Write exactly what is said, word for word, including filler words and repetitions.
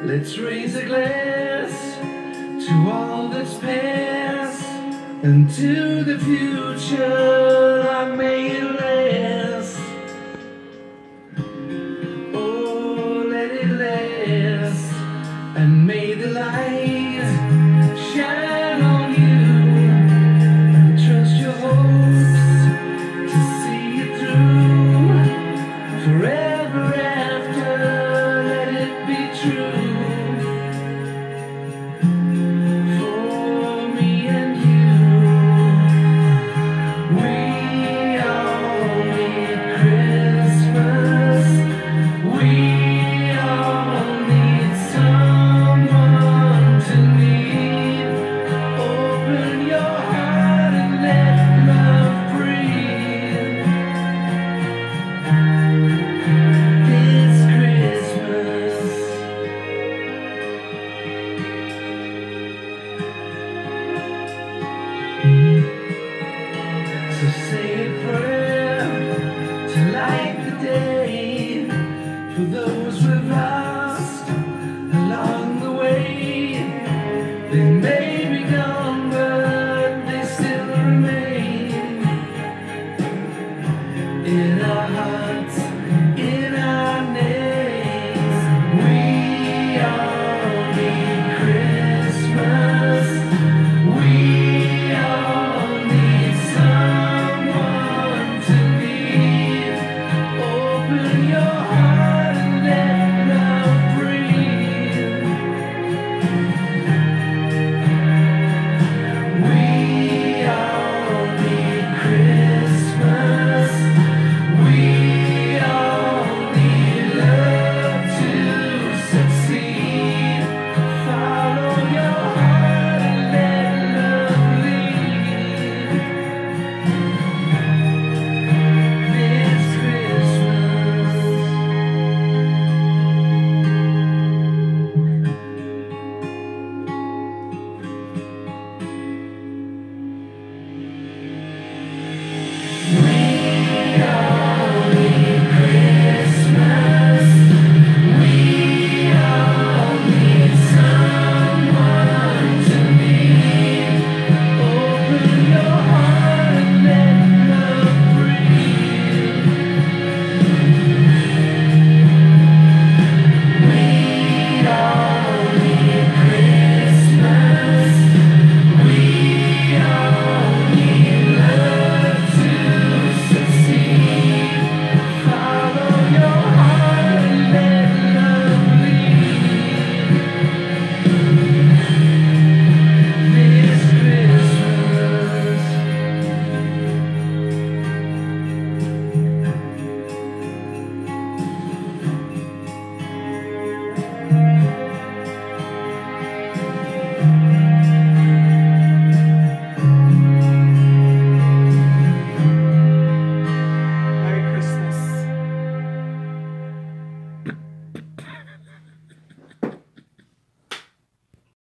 Let's raise a glass to all that's past and to the future that may it last. Oh, let it last, and may the light shine on you, and trust your hopes to see it through forever after. Let it be true. So say a prayer to light the day for those we've lost along the way. They may be gone